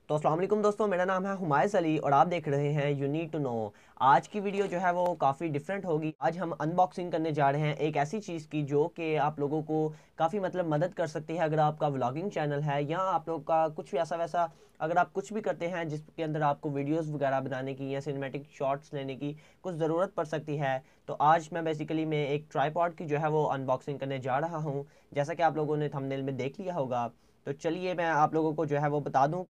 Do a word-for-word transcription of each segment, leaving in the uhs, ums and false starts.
तो अस्सलाम वालेकुम दोस्तों, मेरा नाम है हुमायस अली और आप देख रहे हैं यू नीड टू नो। आज की वीडियो जो है वो काफ़ी डिफरेंट होगी। आज हम अनबॉक्सिंग करने जा रहे हैं एक ऐसी चीज़ की जो कि आप लोगों को काफ़ी मतलब मदद कर सकती है। अगर आपका व्लॉगिंग चैनल है या आप लोग का कुछ भी ऐसा वैसा, अगर आप कुछ भी करते हैं जिसके अंदर आपको वीडियोस वगैरह बनाने की या सिनेमैटिक शॉट्स लेने की कुछ ज़रूरत पड़ सकती है, तो आज मैं बेसिकली मैं एक ट्राईपॉड की जो है वो अनबॉक्सिंग करने जा रहा हूँ। जैसा कि आप लोगों ने थंबनेल में देख लिया होगा, तो चलिए मैं आप लोगों को जो है वो बता दूँ।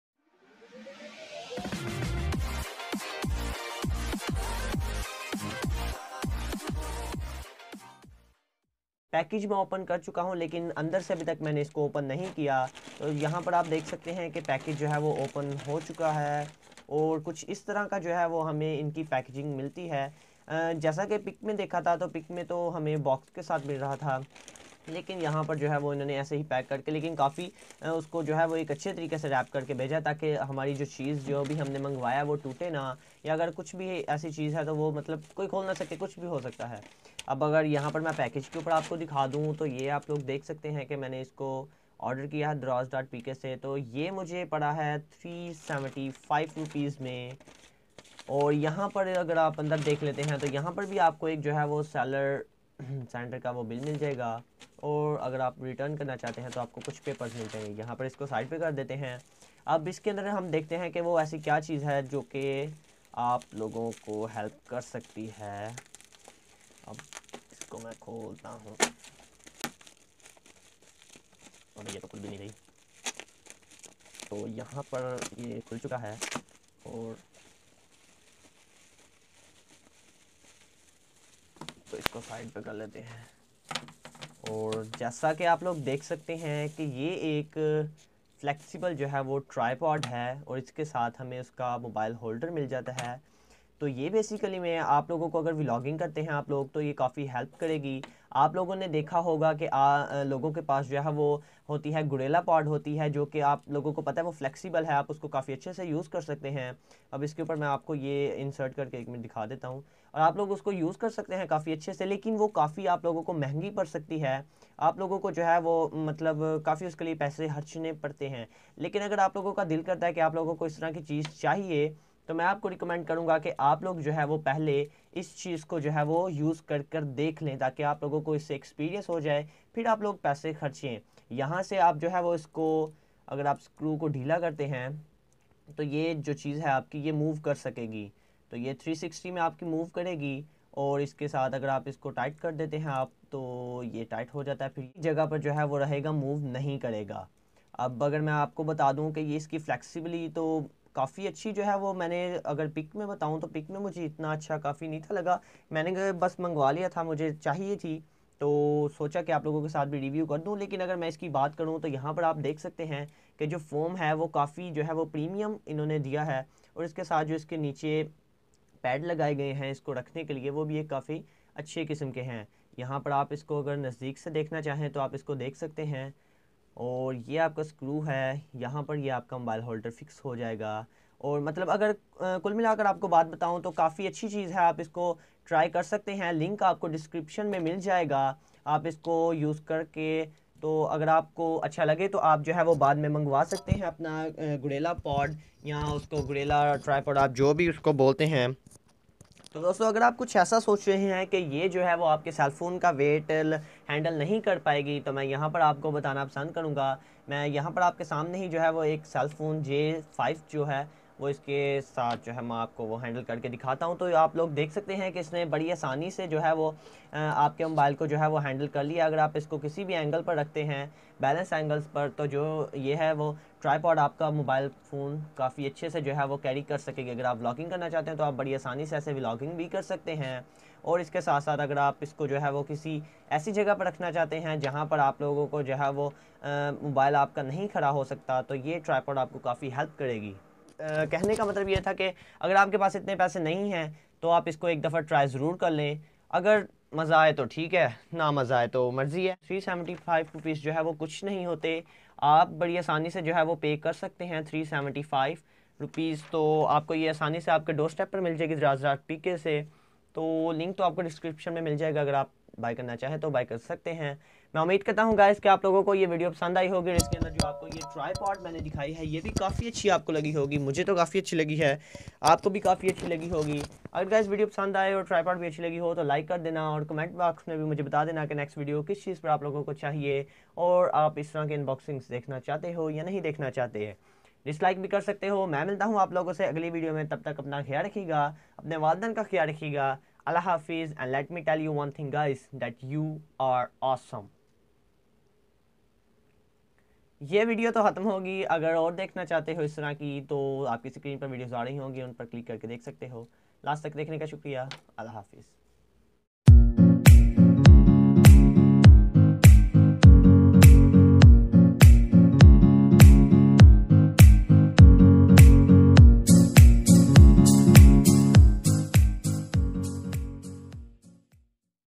पैकेज मैं ओपन कर चुका हूं, लेकिन अंदर से अभी तक मैंने इसको ओपन नहीं किया। तो यहाँ पर आप देख सकते हैं कि पैकेज जो है वो ओपन हो चुका है और कुछ इस तरह का जो है वो हमें इनकी पैकेजिंग मिलती है। अ, जैसा कि पिक में देखा था तो पिक में तो हमें बॉक्स के साथ मिल रहा था, लेकिन यहाँ पर जो है वो इन्होंने ऐसे ही पैक करके, लेकिन काफ़ी उसको जो है वो एक अच्छे तरीके से रैप करके भेजा ताकि हमारी जो चीज़ जो भी हमने मंगवाया वो टूटे ना, या अगर कुछ भी ऐसी चीज़ है तो वो मतलब कोई खोल ना सके, कुछ भी हो सकता है। अब अगर यहाँ पर मैं पैकेज के ऊपर आपको दिखा दूँ तो ये आप लोग देख सकते हैं कि मैंने इसको ऑर्डर किया है द्रास डॉट पी के से। तो ये मुझे पड़ा है थ्री सेवेंटी फाइव रुपीज़ में। और यहाँ पर अगर आप अंदर देख लेते हैं तो यहाँ पर भी आपको एक जो है वो सेलर सेंटर का वो बिल मिल जाएगा। और अगर आप रिटर्न करना चाहते हैं तो आपको कुछ पेपर्स मिल जाएंगे। यहाँ पर इसको साइड पे कर देते हैं। अब इसके अंदर हम देखते हैं कि वो ऐसी क्या चीज़ है जो कि आप लोगों को हेल्प कर सकती है। अब इसको मैं खोलता हूँ और ये तो खुल भी नहीं रही। तो यहाँ पर ये खुल चुका है और तो इसको साइड पे कर लेते हैं। और जैसा कि आप लोग देख सकते हैं कि ये एक फ्लेक्सिबल जो है वो ट्राईपॉड है और इसके साथ हमें उसका मोबाइल होल्डर मिल जाता है। तो ये बेसिकली मैं आप लोगों को, अगर व्लॉगिंग करते हैं आप लोग, तो ये काफ़ी हेल्प करेगी। आप लोगों ने देखा होगा कि आ, लोगों के पास जो है वो होती है गुरेला पॉड होती है, जो कि आप लोगों को पता है वो फ्लेक्सिबल है, आप उसको काफ़ी अच्छे से यूज़ कर सकते हैं। अब इसके ऊपर मैं आपको ये इंसर्ट करके एक मिनट दिखा देता हूँ और आप लोग उसको यूज़ कर सकते हैं काफ़ी अच्छे से, लेकिन वो काफ़ी आप लोगों को महंगी पड़ सकती है। आप लोगों को जो है वो मतलब काफ़ी उसके लिए पैसे खर्चने पड़ते हैं। लेकिन अगर आप लोगों का दिल करता है कि आप लोगों को इस तरह की चीज़ चाहिए, तो मैं आपको रिकमेंड करूंगा कि आप लोग जो है वो पहले इस चीज़ को जो है वो यूज़ कर कर देख लें, ताकि आप लोगों को इससे एक्सपीरियंस हो जाए, फिर आप लोग पैसे खर्चें। यहाँ से आप जो है वो इसको, अगर आप स्क्रू को ढीला करते हैं तो ये जो चीज़ है आपकी ये मूव कर सकेगी। तो ये थ्री सिक्सटी में आपकी मूव करेगी। और इसके साथ अगर आप इसको टाइट कर देते हैं आप, तो ये टाइट हो जाता है, फिर जगह पर जो है वो रहेगा, मूव नहीं करेगा। अब अगर मैं आपको बता दूं कि ये इसकी फ्लेक्सिबिलिटी तो काफ़ी अच्छी जो है वो, मैंने अगर पिक में बताऊं तो पिक में मुझे इतना अच्छा काफ़ी नहीं था लगा। मैंने बस मंगवा लिया था, मुझे चाहिए थी, तो सोचा कि आप लोगों के साथ भी रिव्यू कर दूं। लेकिन अगर मैं इसकी बात करूं तो यहाँ पर आप देख सकते हैं कि जो फोम है वो काफ़ी जो है वो प्रीमियम इन्होंने दिया है। और इसके साथ जो इसके नीचे पैड लगाए गए हैं इसको रखने के लिए, वो भी एक काफ़ी अच्छे किस्म के हैं। यहाँ पर आप इसको अगर नज़दीक से देखना चाहें तो आप इसको देख सकते हैं। और ये आपका स्क्रू है, यहाँ पर ये आपका मोबाइल होल्डर फिक्स हो जाएगा। और मतलब अगर अ, कुल मिलाकर आपको बात बताऊँ तो काफ़ी अच्छी चीज़ है, आप इसको ट्राई कर सकते हैं। लिंक आपको डिस्क्रिप्शन में मिल जाएगा, आप इसको यूज़ करके, तो अगर आपको अच्छा लगे तो आप जो है वो बाद में मंगवा सकते हैं अपना गुरेला पॉड या उसको गुरेला ट्राईपॉड, आप जो भी उसको बोलते हैं। तो दोस्तों, अगर आप कुछ ऐसा सोच रहे हैं कि ये जो है वो आपके सेलफ़ोन का वेट हैंडल नहीं कर पाएगी, तो मैं यहाँ पर आपको बताना पसंद करूँगा। मैं यहाँ पर आपके सामने ही जो है वो एक सेलफ़ोन जे फाइव जो है वो इसके साथ जो है मैं आपको वो हैंडल करके दिखाता हूँ। तो आप लोग देख सकते हैं कि इसने बड़ी आसानी से जो है वो आपके मोबाइल को जो है वो हैंडल कर लिया। अगर आप इसको किसी भी एंगल पर रखते हैं, बैलेंस एंगल्स पर, तो जो ये है वो ट्राईपॉड आपका मोबाइल फ़ोन काफ़ी अच्छे से जो है वो कैरी कर सकेगी। अगर आप व्लॉगिंग करना चाहते हैं तो आप बड़ी आसानी से ऐसे व्लॉगिंग भी कर सकते हैं। और इसके साथ साथ अगर आप इसको जो है वो किसी ऐसी जगह पर रखना चाहते हैं जहाँ पर आप लोगों को जो है वो मोबाइल आपका नहीं खड़ा हो सकता, तो ये ट्राईपॉड आपको काफ़ी हेल्प करेगी। अ, कहने का मतलब ये था कि अगर आपके पास इतने पैसे नहीं हैं तो आप इसको एक दफ़ा ट्राई ज़रूर कर लें। अगर मज़ा आए तो ठीक है, ना मज़ा आए तो मर्ज़ी है। थ्री सेवेंटी फाइव रुपीज़ जो है वो कुछ नहीं होते, आप बड़ी आसानी से जो है वो पे कर सकते हैं थ्री सेवेंटी फाइव रुपीज़। तो आपको ये आसानी से आपके डोर स्टेप पर मिल जाएगी राज पीके से। तो लिंक तो आपको डिस्क्रिप्शन में मिल जाएगा, अगर आप बाय करना चाहें तो बाय कर सकते हैं। मैं उम्मीद करता हूँ गाइस कि आप लोगों को ये वीडियो पसंद आई होगी और इसके अंदर जो आपको ये ट्राइपॉड मैंने दिखाई है ये भी काफ़ी अच्छी आपको लगी होगी। मुझे तो काफ़ी अच्छी लगी है, आपको भी काफ़ी अच्छी लगी होगी। अगर गाइस वीडियो पसंद आए और ट्राइपॉड भी अच्छी लगी हो तो लाइक कर देना और कमेंट बॉक्स में भी मुझे बता देना कि नेक्स्ट वीडियो किस चीज़ पर आप लोगों को चाहिए और आप इस तरह के अनबॉक्सिंग्स देखना चाहते हो या नहीं देखना चाहते हैं। डिसलाइक भी कर सकते हो। मैं मिलता हूँ आप लोगों से अगली वीडियो में, तब तक अपना ख्याल रखिएगा, अपने वालिदैन का ख्याल रखिएगा। अल्लाह हाफिज़ and let me tell you one thing guys that you are awesome. ये वीडियो तो ख़त्म होगी, अगर और देखना चाहते हो इस तरह की तो आपकी स्क्रीन पर वीडियोस आ रही होंगी, उन पर क्लिक करके देख सकते हो। लास्ट तक देखने का शुक्रिया। अल्लाह हाफिज़।